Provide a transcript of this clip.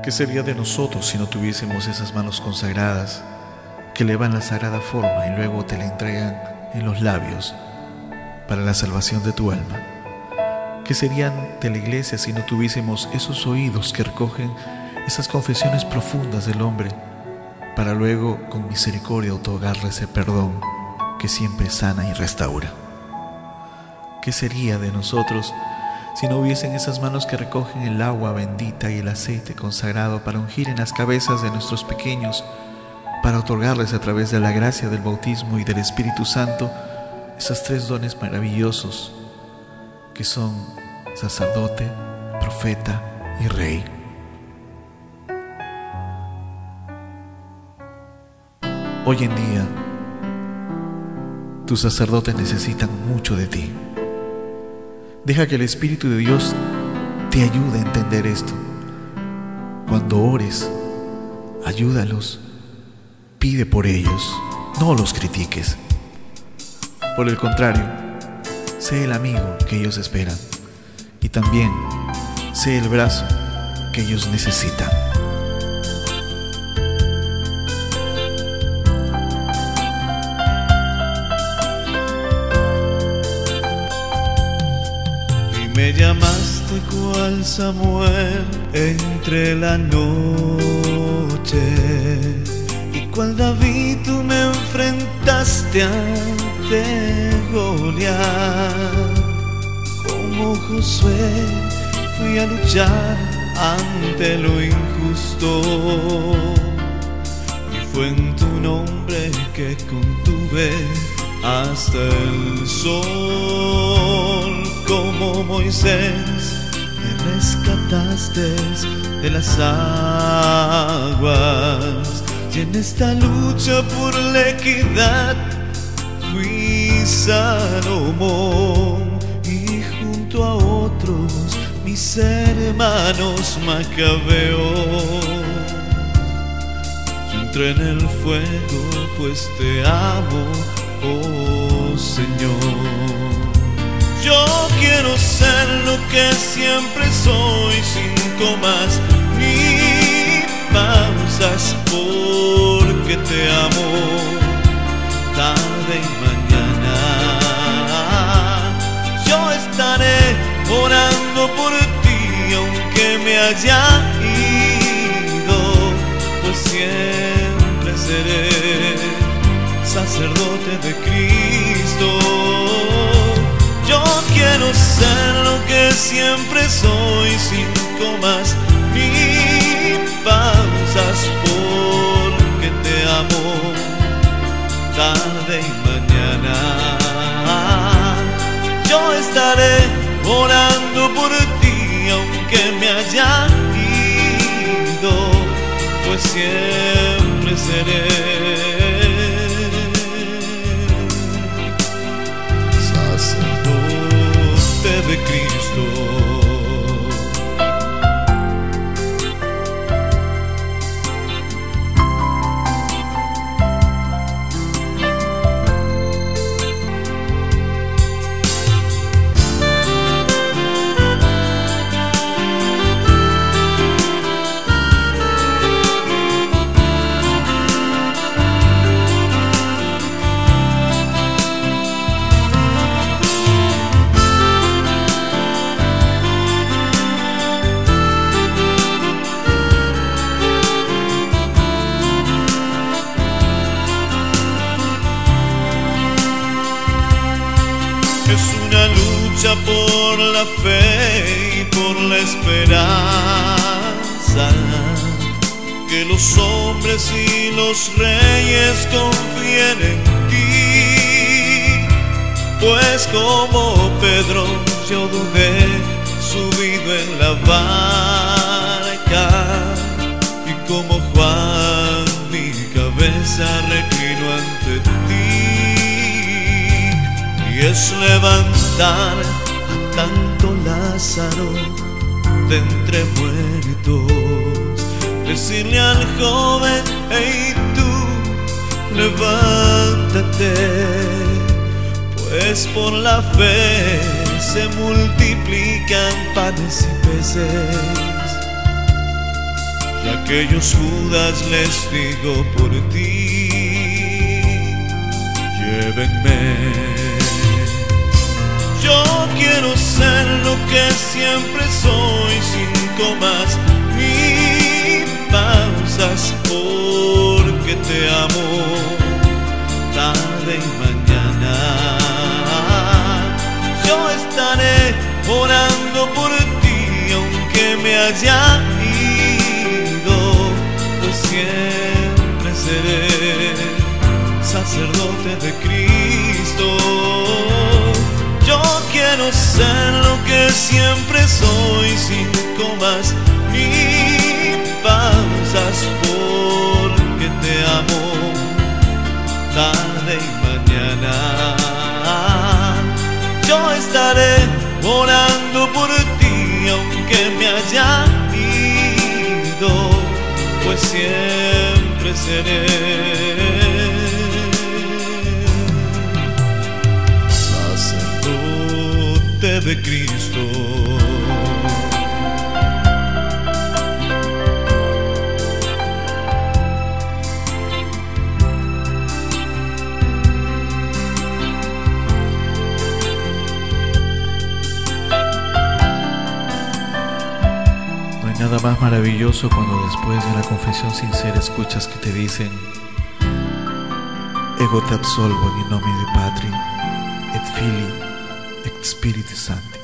¿Qué sería de nosotros si no tuviésemos esas manos consagradas que elevan la sagrada forma y luego te la entregan en los labios para la salvación de tu alma? ¿Qué serían de la iglesia si no tuviésemos esos oídos que recogen esas confesiones profundas del hombre para luego con misericordia otorgarle ese perdón que siempre sana y restaura? ¿Qué sería de nosotros si no hubiesen esas manos que recogen el agua bendita y el aceite consagrado para ungir en las cabezas de nuestros pequeños, para otorgarles a través de la gracia del bautismo y del Espíritu Santo esos tres dones maravillosos que son sacerdote, profeta y rey? Hoy en día, tus sacerdotes necesitan mucho de ti. Deja que el Espíritu de Dios te ayude a entender esto. Cuando ores, ayúdalos, pide por ellos, no los critiques. Por el contrario, sé el amigo que ellos esperan y también sé el brazo que ellos necesitan. Me llamaste cual Samuel entre la noche, y cual David tú me enfrentaste ante Goliat. Como Josué fui a luchar ante lo injusto, y fue en tu nombre que contuve hasta el sol. Como Moisés me rescataste de las aguas, y en esta lucha por la equidad fui Salomón, y junto a otros mis hermanos macabeos yo entré en el fuego, pues te amo, oh Señor. Yo quiero ser lo que siempre soy, sin comas ni pausas, porque te amo tarde y mañana. Yo estaré orando por ti, aunque me haya ido, pues siempre seré sacerdote de Cristo. Yo quiero ser lo que siempre soy, sin comas ni pausas, porque te amo tarde y mañana. Yo estaré orando por ti, aunque me haya ido, pues siempre seré de Cristo. Es una lucha por la fe y por la esperanza, que los hombres y los reyes confíen en ti. Pues como Pedro yo dudé subido en la barca, y como Juan mi cabeza reclino ante ti. Y es levantar a tanto Lázaro de entre muertos, decirle al joven: hey tú, levántate, pues por la fe se multiplican panes y peces. Y a aquellos Judas les digo por ti, llévenme. Yo quiero ser lo que siempre soy, sin comas ni pausas, porque te amo tarde y mañana. Yo estaré orando por ti, aunque me haya ido, pues siempre seré sacerdote de Cristo. Yo quiero ser lo que siempre soy, sin comas ni pausas, porque te amo tarde y mañana. Yo estaré orando por ti, aunque me haya ido, pues siempre seré sacerdote de Cristo. Nada más maravilloso cuando después de una confesión sincera escuchas que te dicen: Ego te absolvo in nomine Patri et Filii et Spiritus Sancti.